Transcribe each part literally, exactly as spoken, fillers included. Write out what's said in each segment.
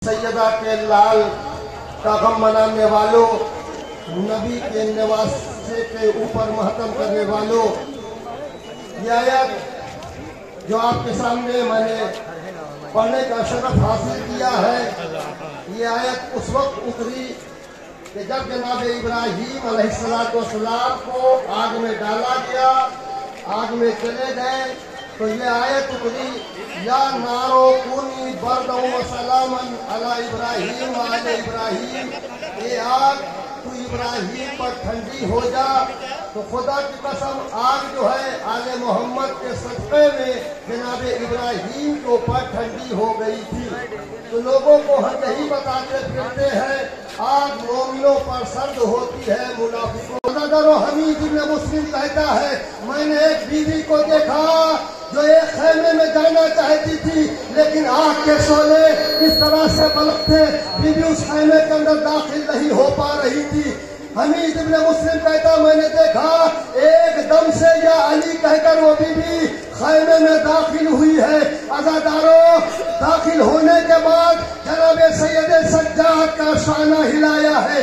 सैयदा के लाल का गम मनाने वालों, नबी के नवासे के ऊपर महतम करने वालों, ये आयत जो आपके सामने मैंने पढ़ने का शरफ हासिल किया है, ये आयत उस वक्त उतरी कि जब जनाब इब्राहीम अलैहिस्सलाम को आग में डाला गया, आग में चले गए, तो ये आयत उतरी, या नारो कूनी बर्दौ व सलामन अला इब्राहीम व आले इब्राहीम, ये आग तू इब्राहीम पर ठंडी हो जा। तो खुदा की कसम आग जो है आले मोहम्मद के सदक़े में जनाब इब्राहीम के ऊपर ठंडी हो गई थी। तो लोगों को हम यही बताते फिरते हैं, आग मोमिनों पर सर्द होती है, मुनाफिकों। हमीद इब्न मुस्लिम कहता है, मैंने एक बीवी को देखा जो एक खेमे में जाना चाहती थी, लेकिन आग के शोले इस तरह से बलक थे, बीवी उस खेमे के अंदर दाखिल नहीं हो पा रही थी। हमीद इब्न मुस्लिम कहता, मैंने देखा एकदम से या अली कहकर वो बीवी खैमे में दाखिल हुई है। अज़ादारों, दाखिल होने के बाद जनाब सैयद सज्जाद का शाना हिलाया है।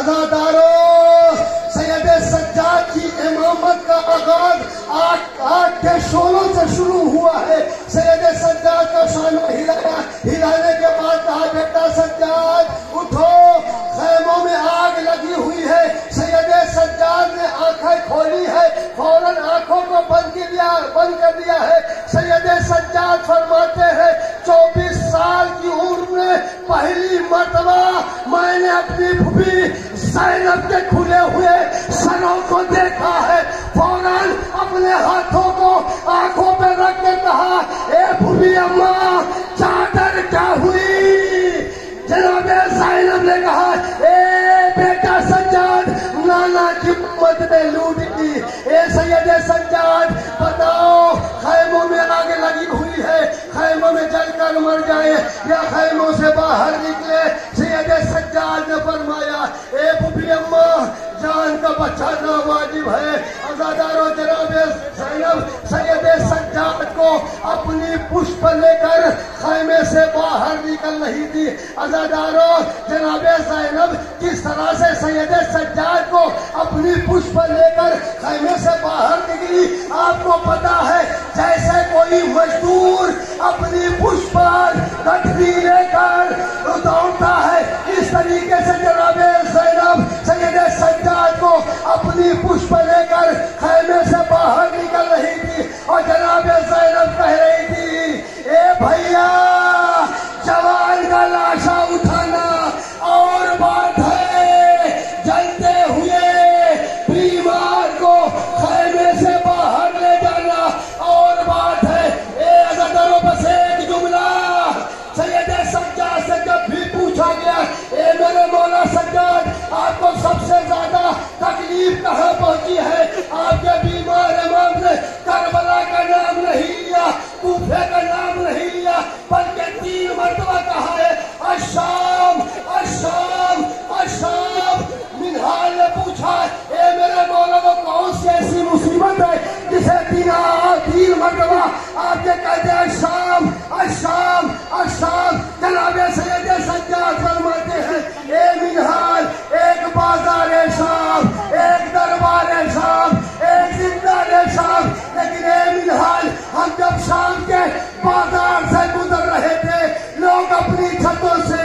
अज़ादारों, सैयद सज्जाद की इमामत का आगाज आठ आठ के शोलों से शुरू हुआ है। सैयद सज्जाद का शाना हिलाया, हिलाने के बाद कहा, बेटा सज्जाद उठो, खैमों में आग लगी हुई है। सैयद सज्जाद ने आंखें खोली है, फौरन आंखों को बंद कर दिया बंद कर दिया है। सैयद सज्जाद फरमाते हैं, चौबीस साल की उम्र में पहली मर्तबा मैंने अपनी फूफी ज़ैनब के खुले हुए सरों को देखा है। फौरन अपने हाथों को आंखों पे रख के कहा, ए फूफी अम्मा, चादर क्या हुई? जनाब ज़ैनब ने कहा, ए बेटा सज्जाद, नाना की उम्मत ने लूट ली। ए सैयद सज्जाद, बताओ खैमों में आग लगी हुई है, खैमों में जलकर मर जाए या खैमों से बाहर निकले? सैयद सज्जाद ने फरमाया, ए फूफी अम्मा, जान का बचाना वाजिब है। अज़ादारों, जनाब ज़ैनब सैयद सज्जाद को अपनी पुष्प लेकर खैमे से बाहर निकल रही थी। अज़ादारों, जनाब ज़ैनब किस तरह से सैयद सज्जाद को अपनी पुष्प लेकर खैमे से बाहर निकली, आपको पता है? जैसे कोई मजदूर अपनी पुष्प गठरी लेकर दौड़ता है, इस तरीके से जनाब ज़ैनब सैयद सज्जाद को अपनी पुष्प लेकर खैमे से बाहर निकल रही थी। और जनाब ज़ैनब कह रही थी, ए भैया, जवान का लाशा उठाना और बात है, जलते हुए बीमार को खैमे से बाहर ले जाना और बात है। ए अज़ादारों, बस एक जुमला सैयद सज्जाद से जब भी पूछा गया, ए मेरे मौला सज्जाद, आपको सबसे ज्यादा तकलीफ कहाँ पहुंची है? आपके बीमार इमाम ने करबला का नाम नहीं लिया, कूफे का नाम नहीं लिया, बल्कि तीन मरतबा कहा है, अशाम अशाम अशाम। मिनहाल ने पूछा, ए मेरे मौला, वो कौन सी ऐसी मुसीबत है जिसे तीन तीन मरतबा आपके कहते हैं अशाम अशाम अशाम? जनाब सैयद सज्जाद फरमाते हैं, ए मिनहाल, एक बाजार शाम, एक दरबार शाम, एक जिंदार शाम, लेकिन ए मिनहाल, हम जब शाम के बाजार से गुजर रहे थे, लोग अपनी छतों से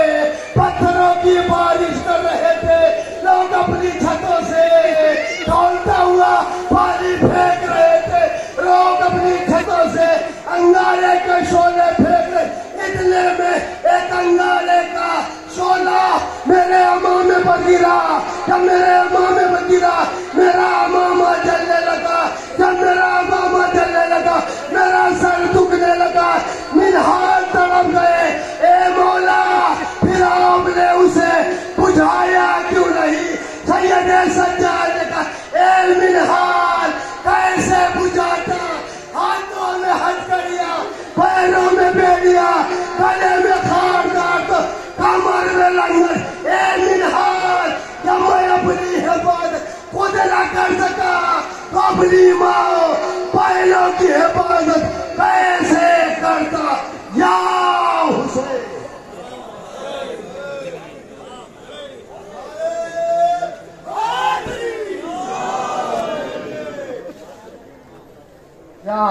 पत्थरों की बारिश कर रहे थे, लोग अपनी छतों से दौड़ता हुआ पानी फेंक रहे थे, लोग अपनी छतों से अंगारे के शोले फेंक रहे। इतने में एक अंगारे का शोला मेरे अमामे पर गिरा। जब मेरे अमामे पर गिरा, मेरा अमामा जलने लगा। जब मेरा अमामा जलने लगा, मेरा सर दुखने लगा। मिनहाल तड़प गए, ए मौला, फिर आपने उसे बुझाया क्यों नहीं? सैयद सज्जाद ने कहा, ए मिनहाल, कैसे बुझाता? हाथों में हथकड़ियां, पैरों में बेड़िया, गले में खारदार, कमर में लंगर। ए मिनहाल, जब मैं अपनी हिफाजत खुद न कर सका, तो अपनी माँ पैरों की हिफाजत कैसे करता? या Hussain.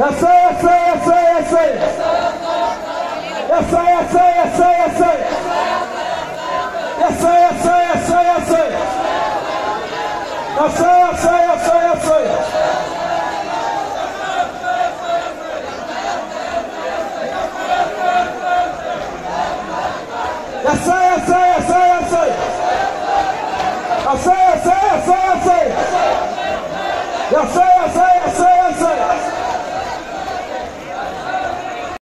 Eu sei, eu sei, eu sei, eu sei. Eu sei, eu sei, eu sei, eu sei. Eu sei, eu sei, eu sei, eu sei. Eu sei, eu sei, eu sei, eu sei. Eu sei, eu sei, eu sei, eu sei. Eu sei, eu sei, eu sei, eu sei. Eu sei, eu sei.